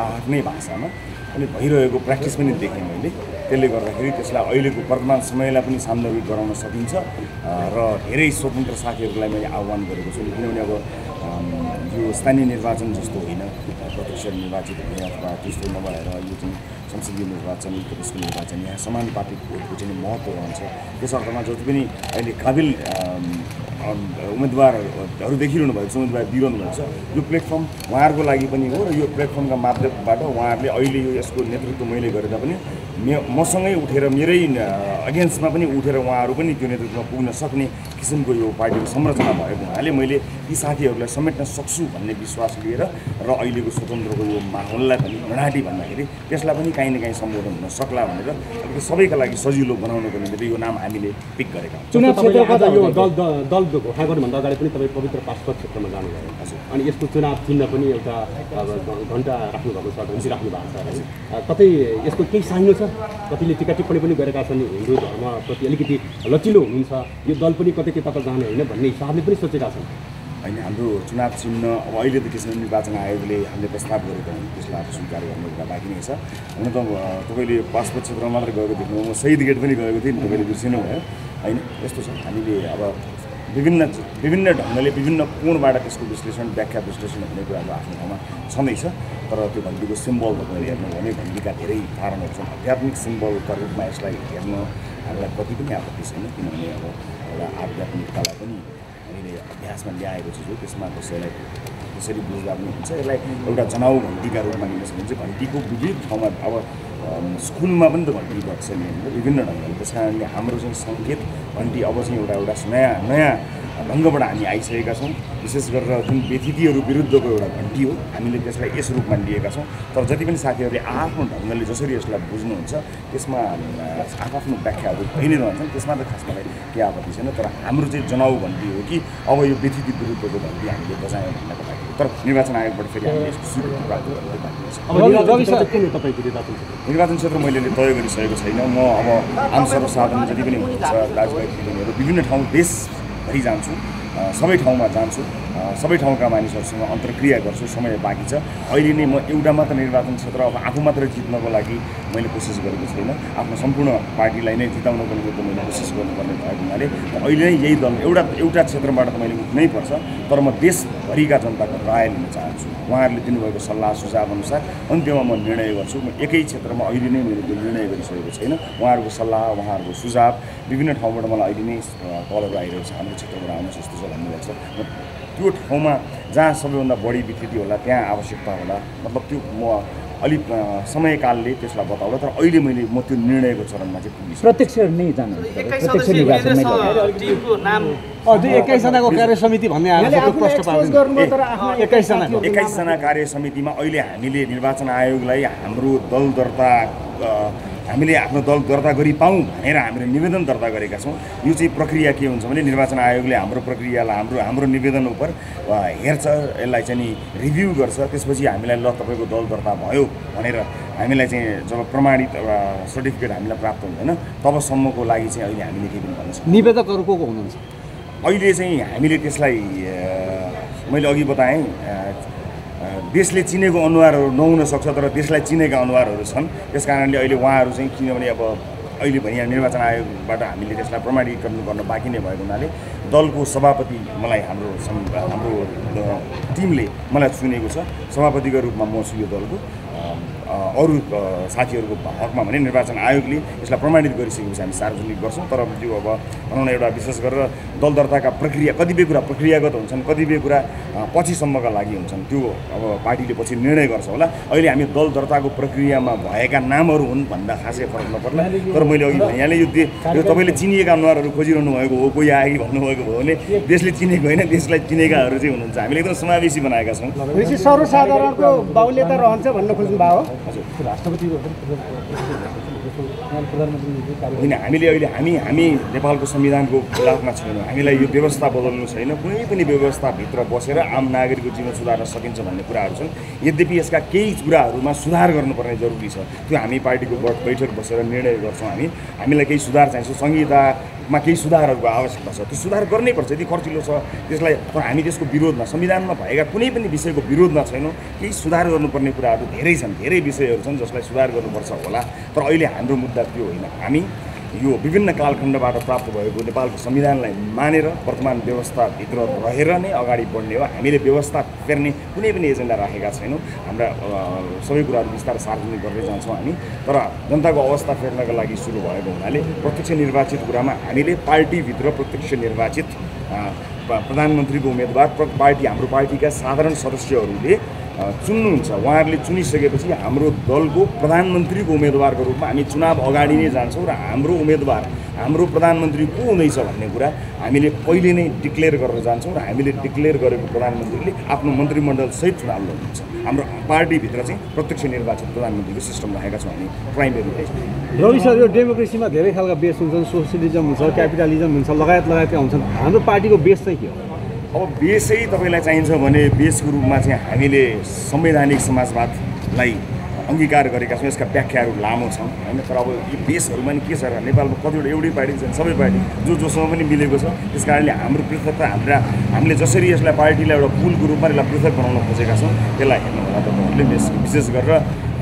आफ्नै भाषामा अनि भइरहेको प्र्याक्टिस पनि देखेँ मैले। त्यसले गर्दाखेरि त्यसलाई अहिलेको वर्तमान समयलाई पनि सान्दर्भिक गराउन सकिन्छ र धेरै स्वतन्त्र साथीहरूलाई मैले आह्वान गरेको छु। किनभने अब यो स्थानीय निर्वाचन जस्तो होइन, प्रत्यक्ष निर्वाचित हुने अथवा त्यस्तो नभएर यो चाहिँ संसदीय निर्वाचन त्यसको निर्वाचन यहाँ समानुपातिक भोटको चाहिँ महत्त्व रहन्छ। त्यस अर्थमा जति पनि अहिले काबिल उम्मेदवारहरू देखिरहनु भएको छ, उम्मेदवार दिइरहनु भएको छ, यो प्लेटफर्म उहाँहरूको लागि पनि हो र यो प्लेटफर्मका माध्यमबाट उहाँहरूले अहिले यो यसको नेतृत्व मैले गरेर पनि मसँगै उठेर मेरै अगेन्स्टमा पनि उठेर उहाँहरू पनि त्यो नेतृत्वमा पुग्न सक्ने किसिमको यो पार्टीको संरचना भएको हुनाले मैले ती साथीहरूलाई समेट्न सक्छु भन्ने विश्वास लिएर र अहिलेको स्वतन्त्रको यो माहौललाई पनि घडाँटी भन्दाखेरि त्यसलाई पनि काहीँ न काहीँ सम्बोधन हुन सक्ला भनेर अलिकति सबैका लागि सजिलो बनाउनको निम्ति यो नाम हामीले पिक गरेका हौँ। चुनाव क्षेत्रको यो दल घोषणा गर्नुभन्दा अगाडि पनि तपाईँ पवित्र पासपोर्ट क्षेत्रमा जानुभयो। हजुर, अनि यसको चुनाव चिन्ह पनि एउटा घन्टा राख्नुभएको छ, घन्टी राख्नु भएको छ है। कतै यसको केही साइनो छ? कतिले टिका टिप्पणी पनि गरेका छन् हिन्दू धर्मप्रति अलिकति लचिलो हुनुहुन्छ, यो दल पनि कतै त्यता जाने होइन भन्ने हिसाबले पनि सोचेका छन्। होइन, हाम्रो चुनाव चिन्ह अब अहिले त त्यसमा निर्वाचन आयोगले हामीले प्रस्ताव गरेको हौँ, त्यसलाई अब स्वीकार गर्ने कुरा बाँकी नै छ। हुन त तपाईँले पासपोर्ट क्षेत्रमा मात्र गएको देख्नु, म शहीद गेट पनि गएको थिएँ, तपाईँले बिर्सिनु भयो होइन। यस्तो छ, हामीले अब विभिन्न ढङ्गले विभिन्न कोणबाट त्यसको विश्लेषण व्याख्या विश्लेषण हुने कुराहरू आफ्नो ठाउँमा छँदैछ। तर त्यो घन्टीको सिम्बल तपाईँले हेर्नु भने घन्टीका धेरै कारणहरू छन्। आध्यात्मिक सिम्बलका रूपमा यसलाई हेर्न हामीलाई कति पनि आपत्ति छैन, किनभने अब एउटा आध्यात्मिकतालाई पनि हामीले अभ्यासमा ल्याएको छु, त्यसमा कसैलाई त्यसरी बुझ्दा पनि हुन्छ। यसलाई एउटा जनाउ घन्टीका रूपमा लिन सकिन्छ। घन्टीको विविध ठाउँमा अब स्कुलमा पनि त घन्टी बज्छ नि विभिन्न ढङ्गले। त्यस कारणले हाम्रो चाहिँ सङ्केत घन्टी अब चाहिँ एउटा नयाँ ढङ्गबाट हामी आइसकेका छौँ। विशेष गरेर जुन व्यतिथिहरू विरुद्धको एउटा घन्टी हो, हामीले त्यसलाई यस रूपमा लिएका छौँ। तर जति पनि साथीहरूले आफ्नो ढङ्गले जसरी यसलाई बुझ्नुहुन्छ त्यसमा आफ्नो व्याख्याहरू भइ नै रहन्छन्, त्यसमा त खास मलाई केही आपत्ति छैन। तर हाम्रो चाहिँ जनाउ घन्टी हो कि अब यो व्यतिथि विरुद्धको घन्टी हामीले बजायौँ भन्नको लागि। तर निर्वाचन आयोगबाट फेरि हामीले यसको स्वीकृति प्राप्त गर्नु बाँकी छ। निर्वाचन क्षेत्र मैले तय गरिसकेको छैन। म अब आम सर्वसाधारण जति पनि हुनुहुन्छ दाजुभाइ दिदीबहिनीहरू विभिन्न ठाउँ देशभरि जान्छु, सबै ठाउँमा जान्छु, सबै ठाउँका मानिसहरूसँग अन्तर्क्रिया गर्छु। समय बाँकी छ। अहिले नै म एउटा मात्र निर्वाचन क्षेत्र अब आफू मात्र जित्नको लागि मैले कोसिस गरेको छैन। आफ्नो सम्पूर्ण पार्टीलाई नै जिताउनको निम्ति मैले कोसिस गर्नुपर्ने भएको हुनाले अहिले नै यही दल एउटा क्षेत्रबाट त मैले उठ्नै पर्छ। तर म देशभरिका जनताको राय लिन चाहन्छु। उहाँहरूले दिनुभएको सल्लाह सुझाव अनुसार अन्त्यमा म निर्णय गर्छु। म एकै क्षेत्रमा अहिले नै मैले त्यो निर्णय गरिसकेको छैन। उहाँहरूको सल्लाह, उहाँहरूको सुझाव विभिन्न ठाउँबाट मलाई अहिले नै कलहरू आइरहेको छ, हाम्रो क्षेत्रबाट आउनुहोस् यस्तो छ भन्नुभएको छ। त्यो ठाउँमा जहाँ सबैभन्दा बढी विकृति होला त्यहाँ आवश्यकता होला, मतलब त्यो म अलिक समयकालले त्यसलाई बताउला। तर अहिले म त्यो निर्णयको चरणमा चाहिँ पुगिसकेँ। प्रत्यक्ष नै जानु, प्रत्यक्ष निर्वाचनमै अझै 21 जनाको कार्य समिति भन्ने आएको प्रश्न पाउँदैन। 21 जना कार्य समितिमा अहिले हामीले निर्वाचन आयोगलाई हामीले आफ्नो दल दर्ता गरी पाऊँ भनेर हामीले निवेदन दर्ता गरेका छौँ। यो चाहिँ प्रक्रिया के हुन्छ भने निर्वाचन आयोगले हाम्रो प्रक्रियालाई हाम्रो निवेदन उप हेर्छ, यसलाई चाहिँ नि रिभ्यू गर्छ। त्यसपछि हामीलाई ल तपाईँको दल दर्ता भयो भनेर हामीलाई चाहिँ जब प्रमाणित एउटा सर्टिफिकेट हामीलाई प्राप्त हुँदैन तबसम्मको लागि चाहिँ अहिले हामीले के पनि भन्न सक्छौँ। निवेदकहरू को हुनुहुन्छ? अहिले चाहिँ हामीले त्यसलाई मैले अघि बताएँ, देशले चिनेको अनुहारहरू नहुन सक्छ तर देशलाई चिनेका अनुहारहरू छन्। त्यस कारणले अहिले उहाँहरू चाहिँ किनभने अब अहिले भने निर्वाचन आयोगबाट हामीले त्यसलाई प्रमाणीकरण गर्न बाँकी नै भएको हुनाले दलको सभापति मलाई हाम्रो टिमले मलाई चुनेको छ। सभापतिको रूपमा म छु यो दलको। अरू साथीहरूको हकमा भने निर्वाचन आयोगले यसलाई प्रमाणित गरिसकेपछि हामी सार्वजनिक गर्छौँ। तर त्यो अब भनौँ न एउटा विशेष गरेर दल दर्ताका प्रक्रिया कतिपय कुरा प्रक्रियागत हुन्छन्, कतिपय कुरा पछिसम्मका लागि हुन्छन्। त्यो अब पार्टीले पछि निर्णय गर्छ होला। अहिले हामी दल दर्ताको प्रक्रियामा भएका नामहरू हुन् भन्दा खासै फरक नपर्ला। तर मैले अघि यहाँले यो तपाईँले चिनिएका अनुहारहरू खोजिरहनु भएको हो, कोही आएकी भन्नुभएको भयो भने देशले चिनेको होइन, देशलाई चिनेकाहरू चाहिँ हुनुहुन्छ। हामीले एकदम समावेशी बनाएका छौँ। सर्वसाधारणको बाहुल्यता रहन्छ भन्न खोज्नु भयो। राष्ट्रपति होइन, हामीले अहिले हामी नेपालको संविधानको खिलाफमा छैनौँ। हामीलाई यो व्यवस्था बदल्नु छैन। कुनै पनि व्यवस्थाभित्र बसेर आम नागरिकको जीवन सुधार्न सकिन्छ भन्ने कुराहरू छन्। यद्यपि यसका केही कुराहरूमा सुधार गर्नुपर्ने जरुरी छ। त्यो हामी पार्टीको बैठक बसेर निर्णय गर्छौँ। हामीलाई केही सुधार चाहिन्छ, संहितामा मा केही सुधारहरूको आवश्यकता छ, त्यो सुधार गर्नैपर्छ। यदि खर्चिलो छ त्यसलाई, तर हामी त्यसको विरोधमा, संविधानमा भएका कुनै पनि विषयको विरोधमा छैनौँ। केही सुधार गर्नुपर्ने कुराहरू धेरै छन्, धेरै विषयहरू छन् जसलाई सुधार गर्नुपर्छ होला। तर अहिले हाम्रो मुद्दा त्यो होइन। हामी यो विभिन्न कालखण्डबाट प्राप्त भएको नेपालको संविधानलाई मानेर वर्तमान व्यवस्थाभित्र रहेर नै अगाडि बढ्ने हो। हामीले व्यवस्था फेर्ने कुनै पनि एजेन्डा राखेका छैनौँ। हाम्रा सबै कुराहरू बिस्तारै सार्वजनिक गर्दै जान्छौँ हामी। तर जनताको अवस्था फेर्नका लागि सुरु भएको हुनाले प्रत्यक्ष निर्वाचित कुरामा हामीले पार्टीभित्र प्रत्यक्ष निर्वाचित प्रधानमन्त्रीको उम्मेदवार पार्टी, हाम्रो पार्टीका साधारण सदस्यहरूले चुन्नुहुन्छ। उहाँहरूले चुनिसकेपछि हाम्रो दलको प्रधानमन्त्रीको उम्मेदवारको रूपमा हामी चुनाव अगाडि नै जान्छौँ र हाम्रो उम्मेदवार, हाम्रो प्रधानमन्त्री को हुँदैछ भन्ने कुरा हामीले पहिले नै डिक्लेयर गरेर जान्छौँ र हामीले डिक्लेयर गरेको प्रधानमन्त्रीले आफ्नो मन्त्रीमण्डलसहित चुनाव लड्नुहुन्छ। हाम्रो पार्टीभित्र चाहिँ प्रत्यक्ष निर्वाचित प्रधानमन्त्रीको सिस्टम राखेका छौँ हामी प्राइमेरी। रवि सर, यो डेमोक्रेसीमा धेरै खालका बेस हुन्छन्, सोसियलिजम हुन्छ, क्यापिटलिजम हुन्छ, लगायतका हुन्छन्। हाम्रो पार्टीको बेस चाहिँ के हो? अब बेसै तपाईँलाई चाहिन्छ भने बेसको रूपमा चाहिँ हामीले संवैधानिक समाजवादलाई अङ्गीकार गरेका छौँ। यसका व्याख्याहरू लामो छन् होइन, तर अब यो बेसहरूमा नि के छ र नेपालमा कतिवटा एउटै पार्टी छन्, सबै पार्टी जोसँग पनि मिलेको छ। त्यस कारणले हाम्रो पृथकता, हामीले जसरी यसलाई पार्टीलाई एउटा पुलको रूपमा यसलाई पृथक बनाउन खोजेका छौँ, त्यसलाई हेर्नु होला तपाईँहरूले। विशेष गरेर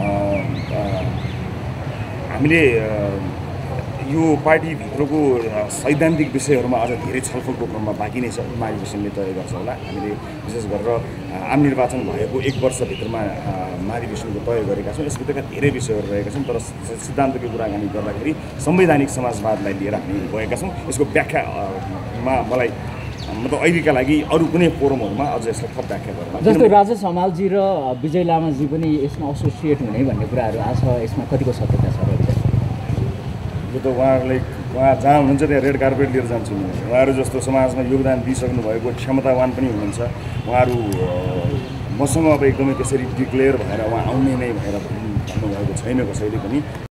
हामीले यो पार्टीभित्रको सैद्धान्तिक विषयहरूमा अझ धेरै छलफलको क्रममा बाँकी नै छ। महाधिवेशनले तय गर्छ होला। हामीले विशेष गरेर आम निर्वाचन भएको 1 वर्षभित्रमा महाधिवेशनको तय गरेका छौँ। यसभित्रका धेरै विषयहरू रहेका छन्, तर सिद्धान्तको कुराकानी गर्दाखेरि संवैधानिक समाजवादलाई लिएर हामी गएका छौँ। यसको व्याख्यामा मलाई मतलब अहिलेका लागि अरू कुनै फोरमहरूमा अझ यसलाई थप व्याख्या गर्न, जस्तो राजेश हमालजी र विजय लामाजी पनि यसमा एसोसिएट हुने भन्ने कुराहरू आछ, यसमा कतिको सत्यता छ? यो त उहाँ जहाँ हुनुहुन्छ त्यहाँ रेड कार्पेट लिएर जान्छु म। उहाँहरू जस्तो समाजमा योगदान दिइसक्नु भएको क्षमतावान पनि हुनुहुन्छ। उहाँहरू मसँग अब एकदमै त्यसरी डिक्लेयर भएर उहाँ आउने नै भनेर भन्नुभएको छैन कसैले पनि।